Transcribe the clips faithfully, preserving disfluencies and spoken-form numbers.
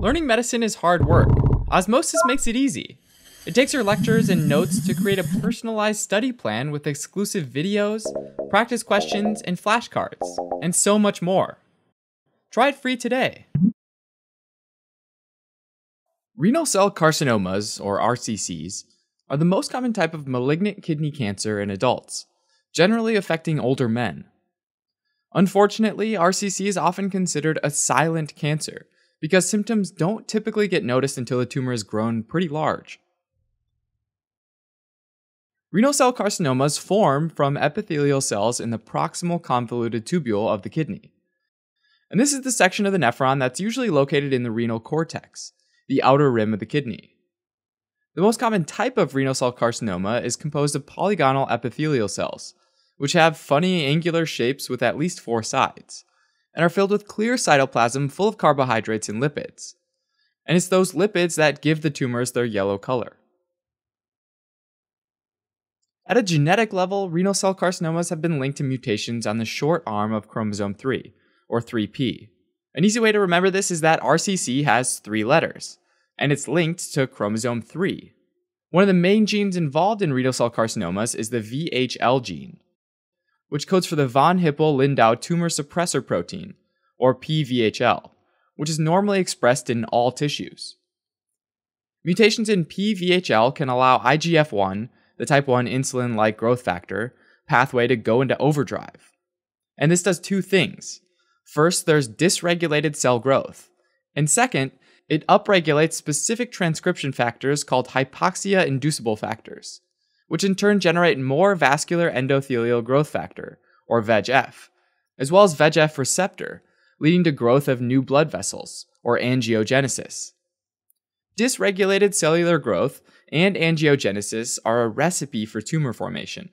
Learning medicine is hard work. Osmosis makes it easy. It takes your lectures and notes to create a personalized study plan with exclusive videos, practice questions, and flashcards, and so much more. Try it free today. Renal cell carcinomas, or R C Cs, are the most common type of malignant kidney cancer in adults, generally affecting older men. Unfortunately, R C C is often considered a silent cancer because symptoms don't typically get noticed until the tumor has grown pretty large. Renal cell carcinomas form from epithelial cells in the proximal convoluted tubule of the kidney. And this is the section of the nephron that's usually located in the renal cortex, the outer rim of the kidney. The most common type of renal cell carcinoma is composed of polygonal epithelial cells, which have funny angular shapes with at least four sides, and are filled with clear cytoplasm full of carbohydrates and lipids. And it's those lipids that give the tumors their yellow color. At a genetic level, renal cell carcinomas have been linked to mutations on the short arm of chromosome three, or three p. An easy way to remember this is that R C C has three letters, and it's linked to chromosome three. One of the main genes involved in renal cell carcinomas is the V H L gene, which codes for the von Hippel-Lindau tumor suppressor protein, or P V H L, which is normally expressed in all tissues. Mutations in P V H L can allow I G F one, the type one insulin-like growth factor, pathway to go into overdrive. And this does two things. First, there's dysregulated cell growth. And second, it upregulates specific transcription factors called hypoxia-inducible factors, which in turn generate more vascular endothelial growth factor, or V E G F, as well as V E G F receptor, leading to growth of new blood vessels, or angiogenesis. Dysregulated cellular growth and angiogenesis are a recipe for tumor formation.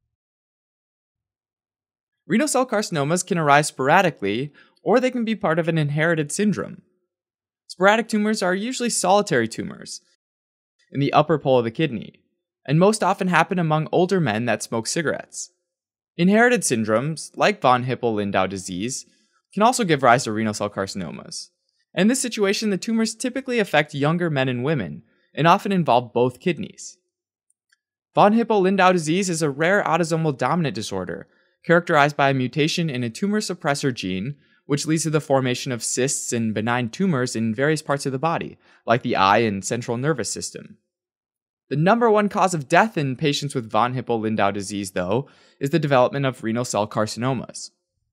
Renal cell carcinomas can arise sporadically, or they can be part of an inherited syndrome. Sporadic tumors are usually solitary tumors in the upper pole of the kidney, and most often happen among older men that smoke cigarettes. Inherited syndromes, like von Hippel-Lindau disease, can also give rise to renal cell carcinomas. In this situation, the tumors typically affect younger men and women, and often involve both kidneys. Von Hippel-Lindau disease is a rare autosomal dominant disorder characterized by a mutation in a tumor suppressor gene, which leads to the formation of cysts and benign tumors in various parts of the body, like the eye and central nervous system. The number one cause of death in patients with von Hippel-Lindau disease, though, is the development of renal cell carcinomas.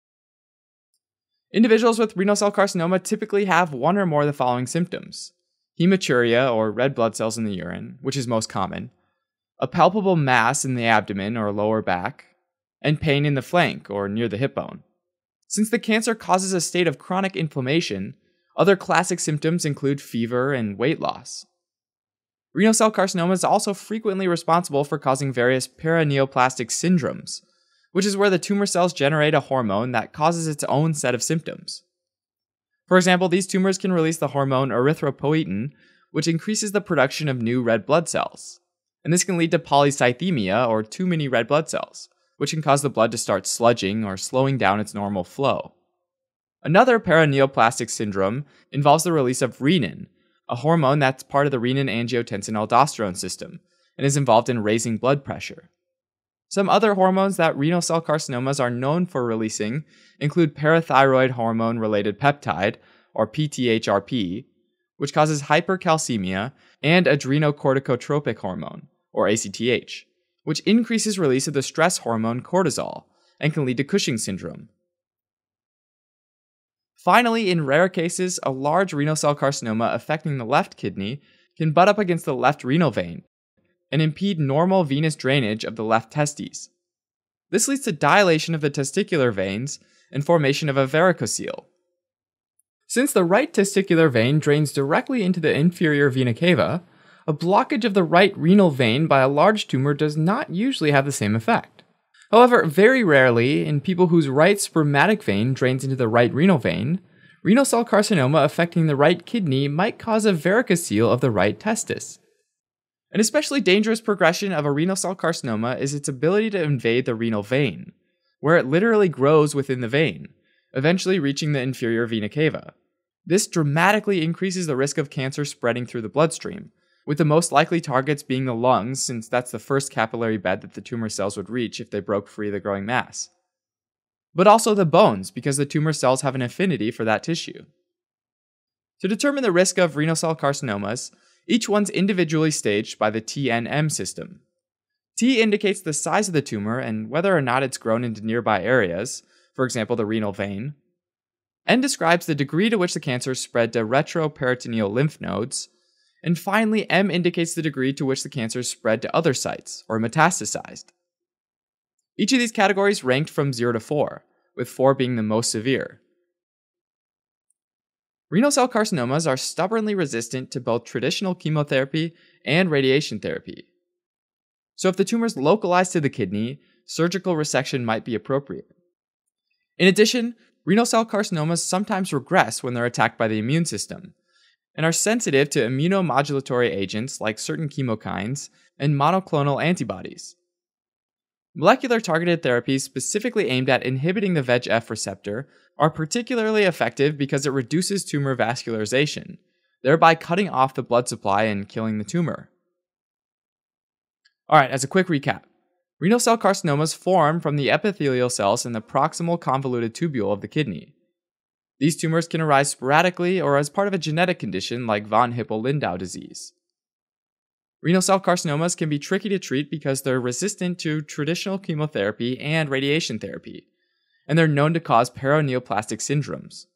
Individuals with renal cell carcinoma typically have one or more of the following symptoms: hematuria, or red blood cells in the urine, which is most common, a palpable mass in the abdomen or lower back, and pain in the flank or near the hip bone. Since the cancer causes a state of chronic inflammation, other classic symptoms include fever and weight loss. Renal cell carcinoma is also frequently responsible for causing various paraneoplastic syndromes, which is where the tumor cells generate a hormone that causes its own set of symptoms. For example, these tumors can release the hormone erythropoietin, which increases the production of new red blood cells. And this can lead to polycythemia, or too many red blood cells, which can cause the blood to start sludging or slowing down its normal flow. Another paraneoplastic syndrome involves the release of renin, a hormone that's part of the renin-angiotensin-aldosterone system and is involved in raising blood pressure. Some other hormones that renal cell carcinomas are known for releasing include parathyroid hormone-related peptide, or P T H R P, which causes hypercalcemia, and adrenocorticotropic hormone, or A C T H, which increases release of the stress hormone cortisol and can lead to Cushing's syndrome. Finally, in rare cases, a large renal cell carcinoma affecting the left kidney can butt up against the left renal vein and impede normal venous drainage of the left testes. This leads to dilation of the testicular veins and formation of a varicocele. Since the right testicular vein drains directly into the inferior vena cava, a blockage of the right renal vein by a large tumor does not usually have the same effect. However, very rarely, in people whose right spermatic vein drains into the right renal vein, renal cell carcinoma affecting the right kidney might cause a varicocele of the right testis. An especially dangerous progression of a renal cell carcinoma is its ability to invade the renal vein, where it literally grows within the vein, eventually reaching the inferior vena cava. This dramatically increases the risk of cancer spreading through the bloodstream, with the most likely targets being the lungs, since that's the first capillary bed that the tumor cells would reach if they broke free of the growing mass. But also the bones, because the tumor cells have an affinity for that tissue. To determine the risk of renal cell carcinomas, each one's individually staged by the T N M system. T indicates the size of the tumor and whether or not it's grown into nearby areas, for example the renal vein. N describes the degree to which the cancer spread to retroperitoneal lymph nodes. And finally, M indicates the degree to which the cancer spread to other sites, or metastasized. Each of these categories ranked from zero to four, with four being the most severe. Renal cell carcinomas are stubbornly resistant to both traditional chemotherapy and radiation therapy. So if the tumor is localized to the kidney, surgical resection might be appropriate. In addition, renal cell carcinomas sometimes regress when they're attacked by the immune system, and are sensitive to immunomodulatory agents like certain chemokines and monoclonal antibodies. Molecular targeted therapies specifically aimed at inhibiting the V E G F receptor are particularly effective because it reduces tumor vascularization, thereby cutting off the blood supply and killing the tumor. Alright, as a quick recap, renal cell carcinomas form from the epithelial cells in the proximal convoluted tubule of the kidney. These tumors can arise sporadically or as part of a genetic condition like von Hippel-Lindau disease. Renal cell carcinomas can be tricky to treat because they're resistant to traditional chemotherapy and radiation therapy, and they're known to cause paraneoplastic syndromes.